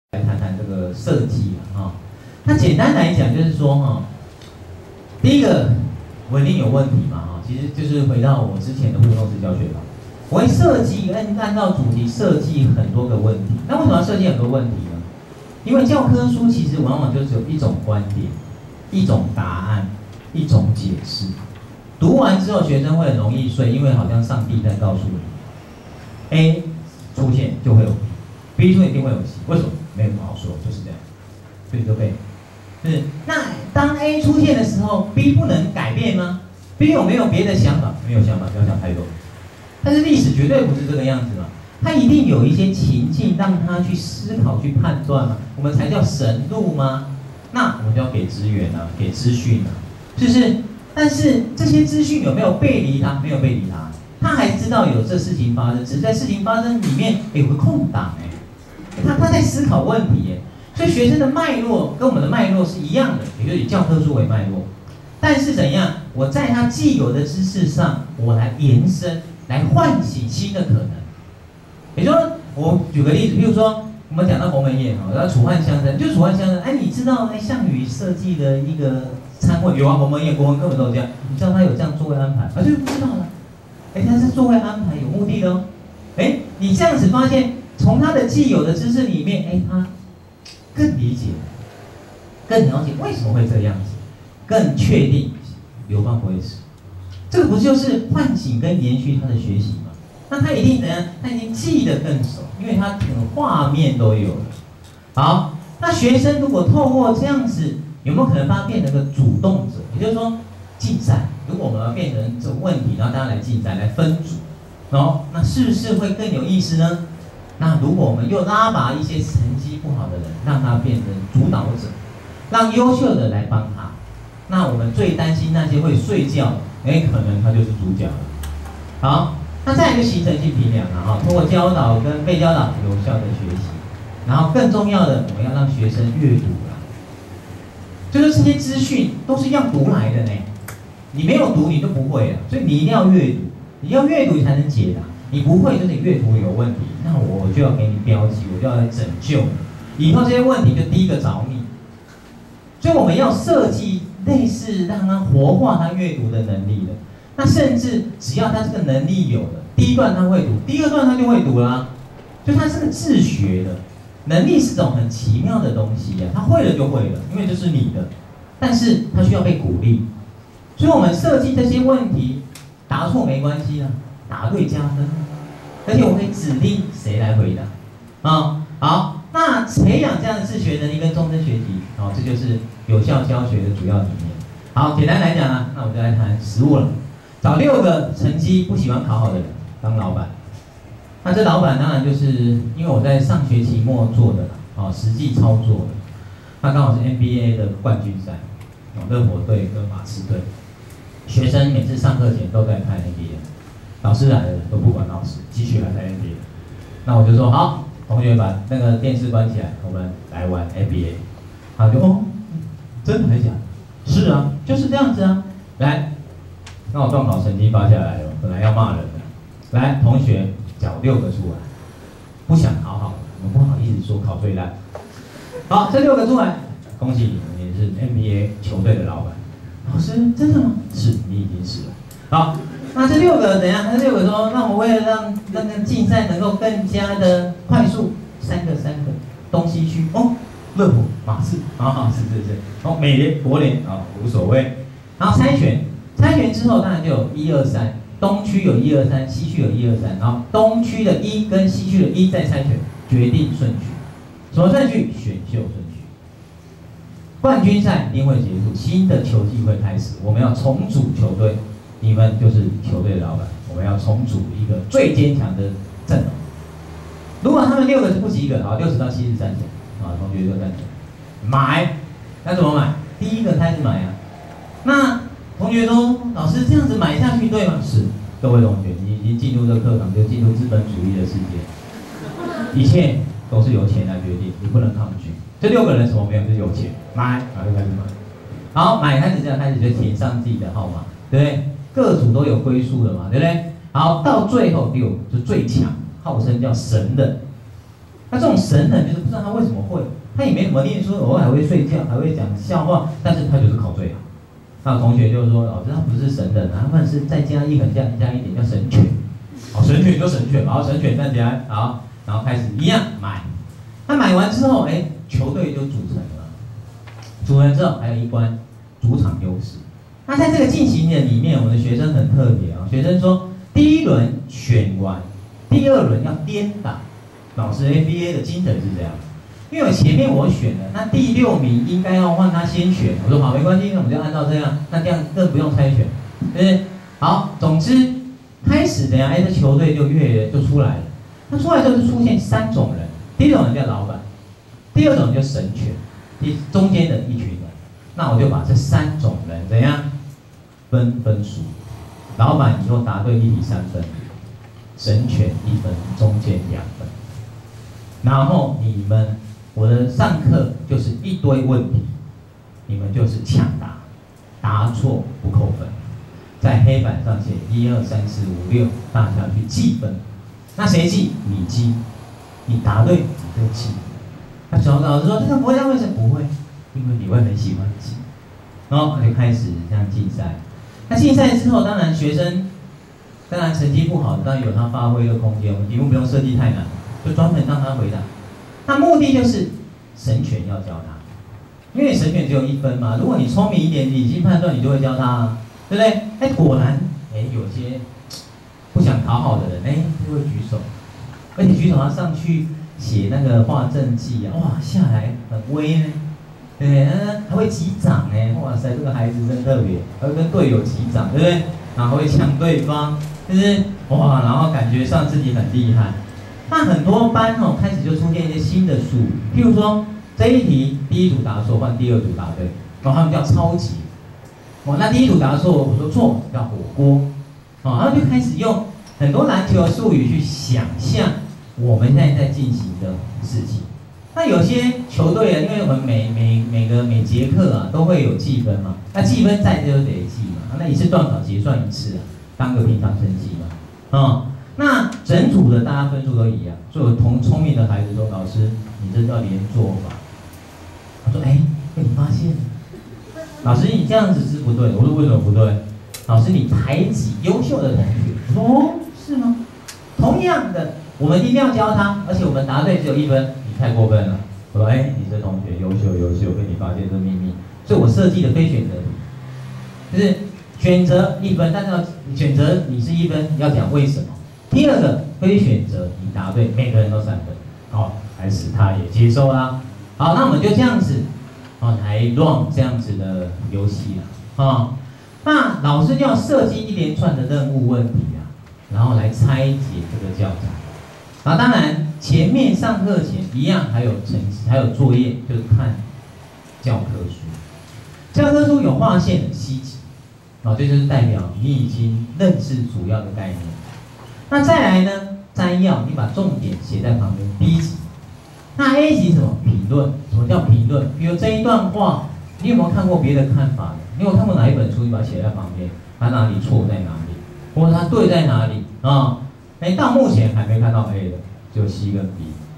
来谈谈这个设计啊。那简单来讲就是说哈，第一个我一定有问题嘛哈，其实就是回到我之前的互动式教学法，我会设计按照主题设计很多个问题。那为什么要设计很多问题呢？因为教科书其实往往就只有一种观点、一种答案、一种解释。读完之后，学生会很容易睡，因为好像上帝在告诉你 ，A 出现就会有 B 出现一定会有 C， 为什么？没有什么好说，就是这样，对不对？是。那当 A 出现的时候 ，B 不能改变吗 ？B 有没有别的想法？没有想法，不要想太多。但是历史绝对不是这个样子嘛，它一定有一些情境让他去思考、去判断嘛，我们才叫神路吗？那我们就要给资源啊，给资讯啊，是不是？但是这些资讯有没有背离他？没有背离他，他还知道有这事情发生，只是在事情发生里面有个空档他在思考问题所以学生的脉络跟我们的脉络是一样的，也就是以教科书为脉络。但是怎样？我在他既有的知识上，我来延伸，来唤醒新的可能。也就是说，我举个例子，比如说我们讲到鸿门宴然后楚汉相争，就楚汉相争，你知道项羽设计的一个餐会有啊，鸿门宴国文课本都有这样，你知道他有这样座位安排，就不知道了。他是座位安排有目的的哦。你这样子发现，从他的既有的知识里面，他更理解，更了解为什么会这样子，更确定刘邦不会死。这个不就是唤醒跟延续他的学习吗？那他一定怎样？他已经记得更熟，因为他可能画面都有了。好，那学生如果透过这样子，有没有可能把它变成个主动者？也就是说，竞赛。如果我们要变成这个问题，然后大家来竞赛，来分组，那是不是会更有意思呢？那如果我们又拉拔一些成绩不好的人，让他变成主导者，让优秀的来帮他，那我们最担心那些会睡觉的，可能他就是主角了。好，那再来就形成性评量了通过教导跟被教导有效的学习，然后更重要的，我们要让学生阅读就是这些资讯都是要读来的你没有读你就不会了，所以你一定要阅读，你要阅读你才能解答。你不会就是你阅读有问题，那我就要给你标记，我就要来拯救你。以后这些问题就第一个找你。所以我们要设计类似让他活化他阅读的能力的。那甚至只要他这个能力有了，第一段他会读，第二段他就会读啦。就他是个自学的能力，是种很奇妙的东西他会了就会了，因为这是你的，但是他需要被鼓励。所以我们设计这些问题，答错没关系答对加分，而且我可以指定谁来回答好，那培养这样的自学能力跟终身学习这就是有效教学的主要理念。好，简单来讲那我们就来谈实务了。找6个成绩不喜欢考好的人当老板。那这老板当然就是因为我在上学期末做的实际操作的。那刚好是 NBA 的冠军赛，热火队跟马刺队。学生每次上课前都在看 NBA， 老师来了都不管老师，继续来看 NBA。那我就说好，同学把那个电视关起来，我们来玩 NBA。他就真的还假的？是啊，就是这样子来，那我段考成绩发下来了，本来要骂人的，来同学缴6个出来，不想考好，我们不好意思说考最烂。好，这6个出来，恭喜你们，也是 NBA 球队的老板。老师，真的吗？是，你已经是了。好，那这6个怎样？那这6个说，那我为了让那个竞赛能够更加的快速，3个，东西区热火、马刺是，美联、国联无所谓。然后猜拳之后当然就有1、2、3，东区有1、2、3，西区有1、2、3，然后东区的1跟西区的1再猜拳，决定顺序。什么顺序？选秀顺序。冠军赛一定会结束，新的球季会开始，我们要重组球队，你们就是球队的老板，我们要重组一个最坚强的阵容。如果他们6个是不及格，60到73强同学就站起来买，那怎么买？第一个开始买那同学说，老师这样子买下去对吗？是，各位同学，你已经进入这个课堂，就进入资本主义的世界，一切都是由钱来决定，你不能抗拒。这6个人什么没有？就是有钱，买，然后就开始买。好，买开始这样，开始就填上自己的号码，对不对？各组都有归宿的嘛，对不对？好，到最后6就最强，号称叫神的那这种神人就是不知道他为什么会，他也没怎么念书，偶尔还会睡觉，还会讲笑话，但是他就是考最好。那有同学就说，老师他不是神人啊，他们是再加一横加一点叫神犬。哦，神犬就神犬，然后神犬再加好，然后开始一样买。他买完之后，球队就组成了。组成之后还有一关主场优势。那在这个进行的里面，我们的学生很特别啊。学生说，第一轮选完，第二轮要颠倒。老师 NBA 的精神是这样，因为前面我选了，那第6名应该要换他先选。我说好，没关系，那我们就按照这样，那这样更不用猜选，对不对？好，总之开始等下，这球队就出来了。那出来之后就出现3种人，第一种人叫老板，第二种叫神犬，中间的一群人。那我就把这3种人怎样分数？老板以后答对一题3分，神犬1分，中间2分。然后我的上课就是一堆问题，你们就是抢答，答错不扣分，在黑板上写1、2、3、4、5、6，大家去记分。那谁记？你记，你答对你就记。那老师说这个不会，为什么不会？因为你会很喜欢记。然后就开始这样竞赛。那竞赛之后，当然学生成绩不好，当然有他发挥的空间。我们题目不用设计太难，就专门让他回答。那目的就是神犬要教他，因为神犬只有1分嘛。如果你聪明一点，理性判断，你就会教他啊，对不对？果然，有些不想讨好的人，就会举手，而且举手他上去写那个画正记啊，哇，下来很威呢。对，还会击掌哇塞，这个孩子真特别，还会跟队友击掌，对不对？然后会呛对方，就是哇，然后感觉上自己很厉害。那很多班开始就出现一些新的术语，譬如说这一题第一组答错，换第二组答对，他们叫超级。那第一组答错，我说错，叫火锅。然后就开始用很多篮球的术语去想象我们现在在进行的事情。那有些球队因为我们每节课都会有计分嘛，那计分在这就得记嘛，那一次段考结算1次当个平常成绩嘛，那整组的大家分数都一样，所以我聪明的孩子说，老师你这叫连坐法。他说被你发现了，老师你这样子是不对的。我说为什么不对？老师你排挤优秀的同学。我说是吗？同样的，我们一定要教他，而且我们答对只有1分。太过分了！我说，你这同学优秀，被你发现这秘密，所以我设计的非选择题，就是选择1分，但是要选择你是1分，要讲为什么。第二个非选择，你答对，每个人都3分，开始他也接受啦。好，那我们就这样子，来 run 这样子的游戏了，那老师就要设计一连串的任务问题然后来拆解这个教材。当然前面上课前一样还有作业，就是看教科书。教科书有划线的C级，这就是代表你已经认识主要的概念。那再来呢，摘要，你把重点写在旁边 B 级。那 A 级什么？评论。什么叫评论？比如这一段话，你有没有看过别的看法的？你有看过哪一本书？你把它写在旁边，它哪里错在哪里，或者它对在哪里到目前还没看到 A 的，只有 C 跟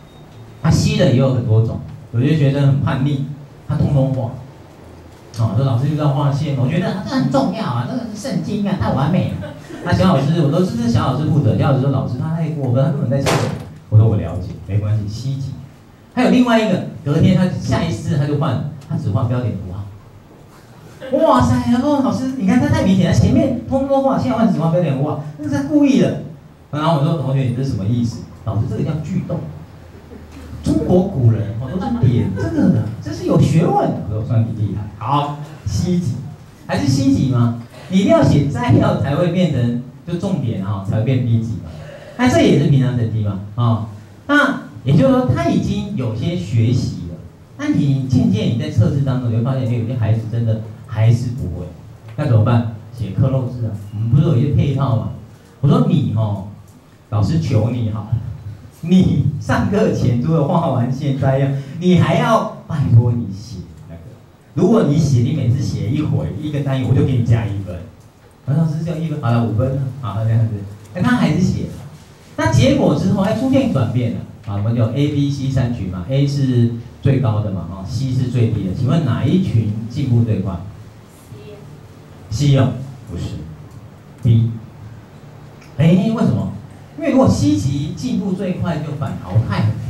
B。C 的也有很多种，有些学生很叛逆，他通通画。说老师就要划线，我觉得这很重要这个是圣经太完美了。那小老师，我都是小老师负责。小老师说老师他太过分，他根本在笑我。我说我了解，没关系，C级。还有另外一个，隔天他下一次他就换，他只画标点符号。哇塞！然后老师，你看他太明显了，前面通通画，现在换只画标点符号，那是他故意的。然后我说同学，你这是什么意思？老师，这个叫句动。中国古人都是点这个的，这是有学问的。我说算你厉害。好，C级，还是 C级吗？你一定要写摘要才会变成就重点才会变 B 级嘛。那这也是平常成绩嘛那也就是说他已经有些学习了，那你渐渐你在测试当中，你会发现有些孩子真的还是不会，那怎么办？写刻漏字我们不是有一些配套吗？我说你老师求你好了。你上课前除了画完线摘要，你还要拜托你写那个。如果你每次写一回一个单元，我就给你加1分。老师就1分，好了5分了，好这样子。他还是写了，那结果之后出现转变了。 啊，我们有 A、B、C 3群嘛 ，A 是最高的嘛，哦 ，C 是最低的。请问哪一群进步最快 ？C 哦，不是 B。为什么？因为如果 C 级进步最快，就反淘汰了，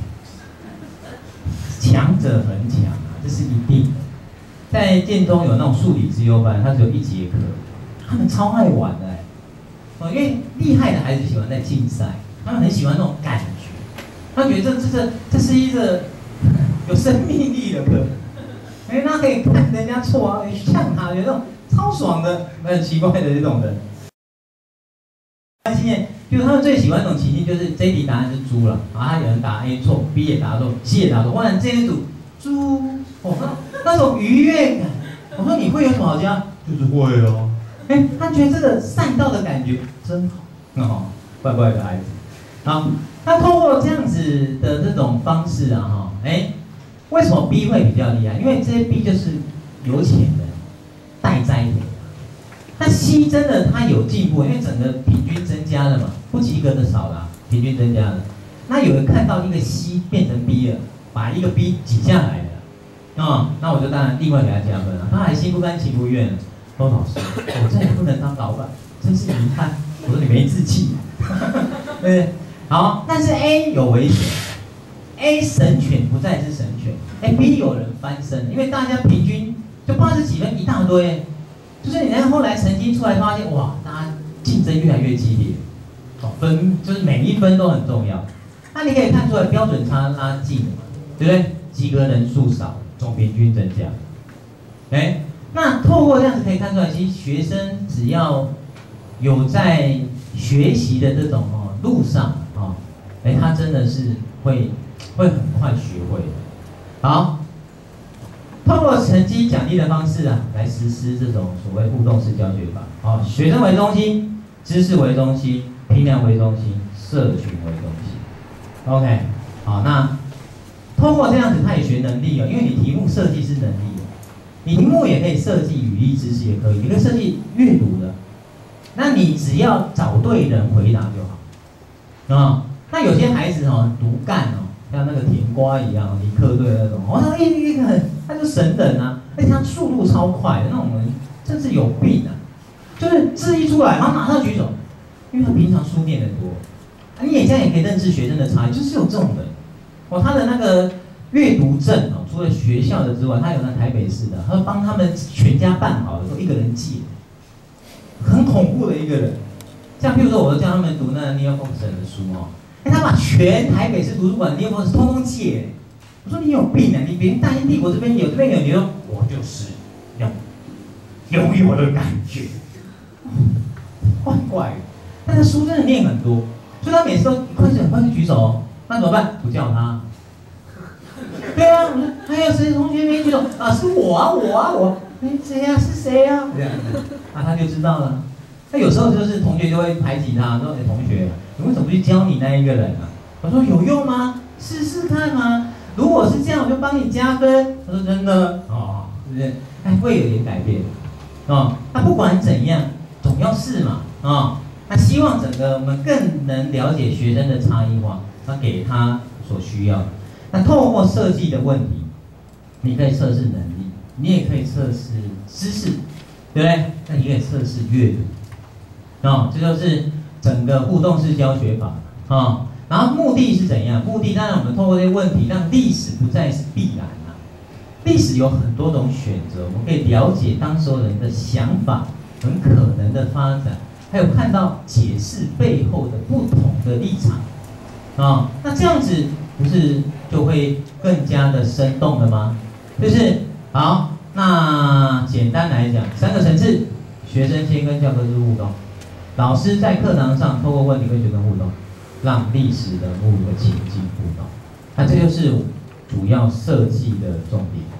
强者恒强啊，这是一定的。在建中有那种数理资优班，它只有1节课，他们超爱玩的因为厉害的孩子喜欢在竞赛，他们很喜欢那种感觉，他觉得这是一个有生命力的课，他可以看人家错啊，呛他，有那种超爽的，很奇怪的这种人。经验就是他们最喜欢那种情境，就是这一题答案是猪了，然后有人答 A 错 ，B 也答错 ，C 也答错，忽然这一组猪，那种愉悦感，我说你会有什么好加？就是会哦。他觉得这个善道的感觉真好，怪怪的孩子。好，那通过这样子的这种方式啊，为什么 B 会比较厉害？因为这些 B 就是有钱的，待栽培。那 C 真的它有进步，因为整个平均增加了嘛，不及格的少了，平均增加了。那有人看到一个 C 变成 B 了，把一个 B 挤下来了，那我就当然另外给他加分了。他还心不甘情不愿，说老师，我再也不能当老板，真是遗憾。我说你没志气，对不对？好，但是 A 有危险 ，A 神犬不再是神犬，B 有人翻身，因为大家平均就80几分一大堆。就是你看后来成绩出来发现，哇，大家竞争越来越激烈，分就是每一分都很重要。那你可以看出来标准差拉近了嘛，对不对？及格人数少，总平均增加。那透过这样子可以看出来，其实学生只要有在学习的这种路上他真的是会很快学会的。好。透过成绩奖励的方式来实施这种所谓互动式教学法。学生为中心，知识为中心，评量为中心，社群为中心。OK， 好，那通过这样子，他也学能力因为你题目设计是能力你题目也可以设计语义知识，也可以，你可以设计阅读的。那你只要找对人回答就好。那有些孩子独干像那个甜瓜一样，理科队那种，他就神人啊，而且他速度超快的那种人，真是有病啊！就是字一出来，然后马上举手，因为他平常书念得多。你现在也可以认识学生的差异，就是有这种人。他的那个阅读证除了学校的之外，他有那台北市的，他帮他们全家办好了，说一个人借，很恐怖的一个人。像譬如说，我都叫他们读那尼尔·冯森的书他把全台北市图书馆的尼尔·冯森通通借。我说你有病啊！你别人大英帝国这边有，这边有，你说我就是拥有的感觉，怪怪的。但是书真的念很多，所以他每次都很快就举手那怎么办？不叫他。对啊，我说还有谁同学没举手？是我。谁呀？是谁呀？这样子，他就知道了。那有时候就是同学就会排挤他，说同学，你为什么不去教你那一个人啊？我说有用吗？试试看吗？如果是这样，我就帮你加分。他说真的是不是？会有点改变那不管怎样，总要试嘛那希望整个我们更能了解学生的差异化，给他所需要的。那透过设计的问题，你可以测试能力，你也可以测试知识，对不对？那你可以测试阅读这就是整个互动式教学法然后目的是怎样？目的当然我们透过这些问题，让历史不再是必然历史有很多种选择，我们可以了解当时人的想法，很可能的发展，还有看到解释背后的不同的立场那这样子不是就会更加的生动了吗？就是好，那简单来讲，3个层次：学生先跟教科书互动，老师在课堂上透过问题跟学生互动。让历史人物的情境互动，那这就是主要设计的重点。